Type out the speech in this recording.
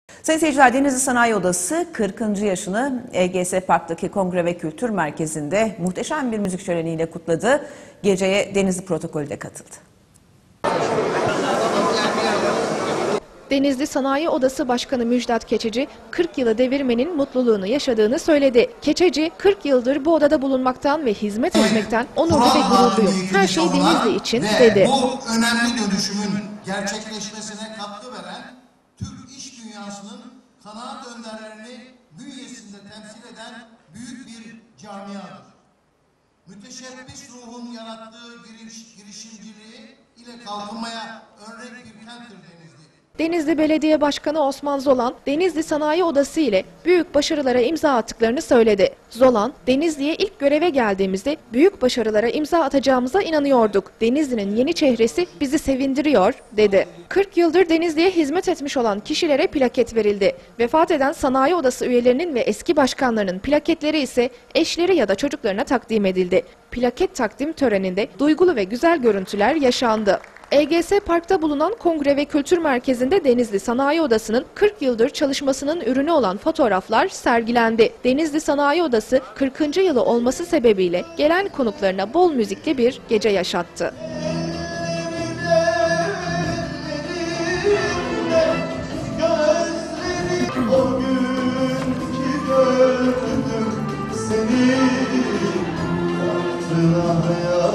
Sayın seyirciler, Denizli Sanayi Odası 40. yaşını EGS Park'taki Kongre ve Kültür Merkezi'nde muhteşem bir müzik şöleniyle kutladı. Geceye Denizli protokolü de katıldı. Denizli Sanayi Odası Başkanı Müjdat Keçeci, 40 yılı devirmenin mutluluğunu yaşadığını söyledi. Keçeci, 40 yıldır bu odada bulunmaktan ve hizmet etmekten onurlu ve gururluyum. Her şey Denizli için dedi. Bu önemli dönüşümün gerçekleşmesine katkı veren Türk iş dünyasının kanaat önderlerini bünyesinde temsil eden büyük bir camiadır. Müteşebbis ruhun yarattığı girişimciliği ile kalkınmaya örnek bir kenttir Denizli. Denizli Belediye Başkanı Osman Zolan, Denizli Sanayi Odası ile büyük başarılara imza attıklarını söyledi. Zolan, Denizli'ye ilk göreve geldiğimizde büyük başarılara imza atacağımıza inanıyorduk. Denizli'nin yeni çehresi bizi sevindiriyor, dedi. 40 yıldır Denizli'ye hizmet etmiş olan kişilere plaket verildi. Vefat eden Sanayi Odası üyelerinin ve eski başkanlarının plaketleri ise eşleri ya da çocuklarına takdim edildi. Plaket takdim töreninde duygulu ve güzel görüntüler yaşandı. EGS Park'ta bulunan Kongre ve Kültür Merkezi'nde Denizli Sanayi Odası'nın 40 yıldır çalışmasının ürünü olan fotoğraflar sergilendi. Denizli Sanayi Odası 40. yılı olması sebebiyle gelen konuklarına bol müzikli bir gece yaşattı. O günkü gördüm seni, baktın ah ya.